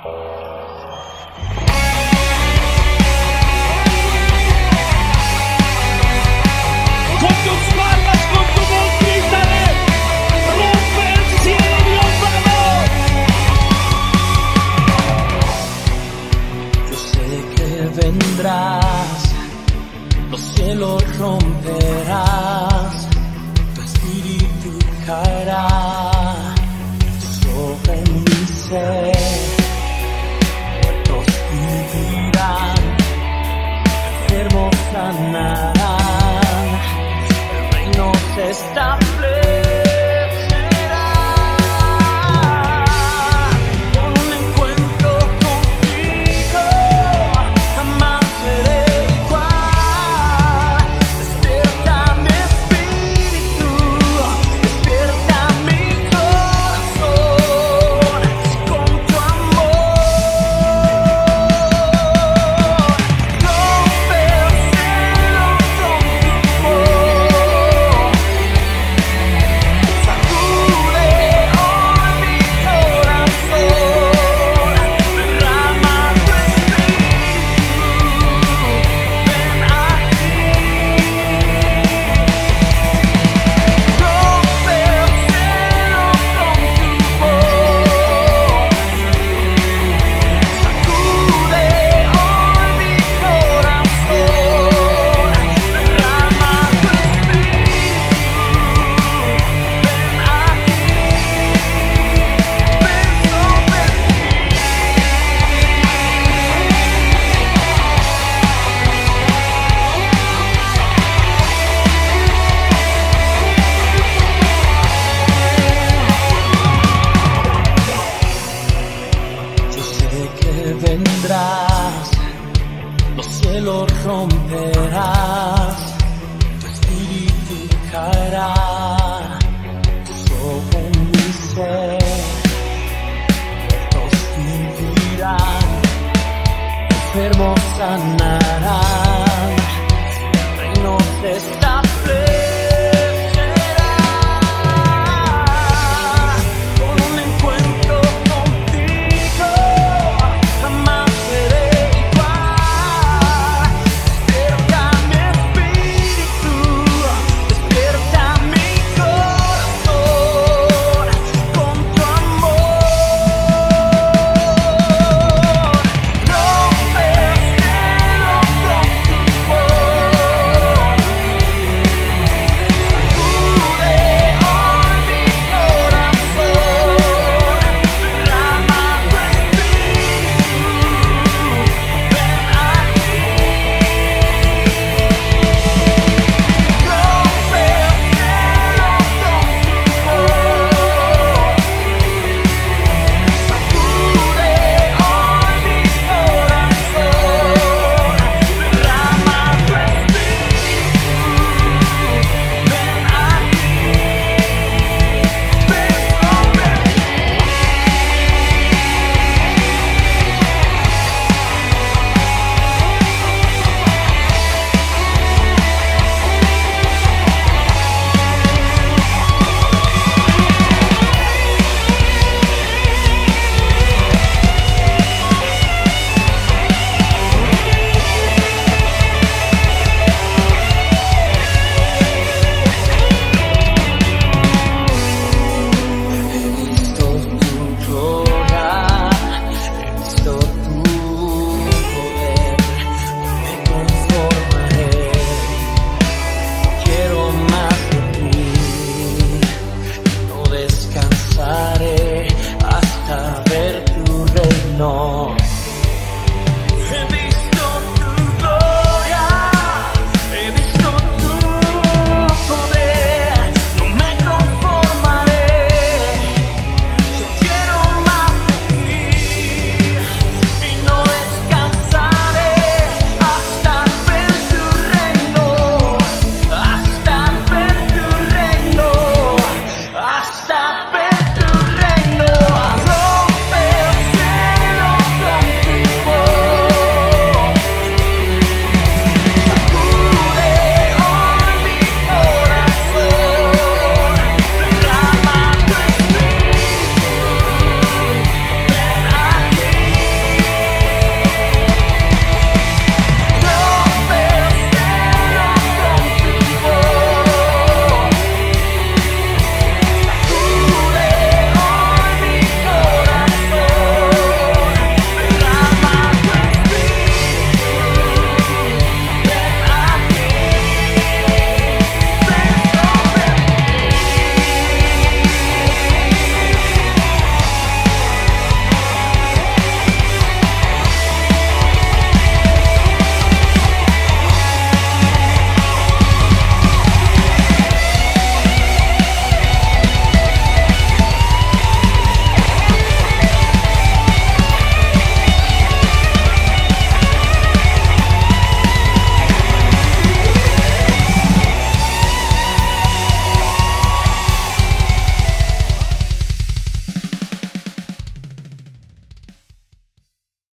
Con tus palmas, con tu voz, grítale, rompe el cielo, vamos. Yo sé que vendrás, los cielos romperás, tu espíritu caerá sobre mi ser, muertos vivirán, enfermos sanarán, el reino se establecerá. Con un encuentro contigo, jamás seré igual. Despierta mi espíritu, despierta mi corazón con tu amor. Rompe el cielo con tu voz, sacude hoy mi corazón, derrama tu espíritu, ven aquí. Rompe el cielo con tu voz, sacude hoy mi corazón, derrama tu espíritu, ven aquí, ven sobre Yo sé que vendrás, los cielos romperás, tu espíritu caerá sobre mi ser, muertos vivirán, enfermos sanarán, el reino se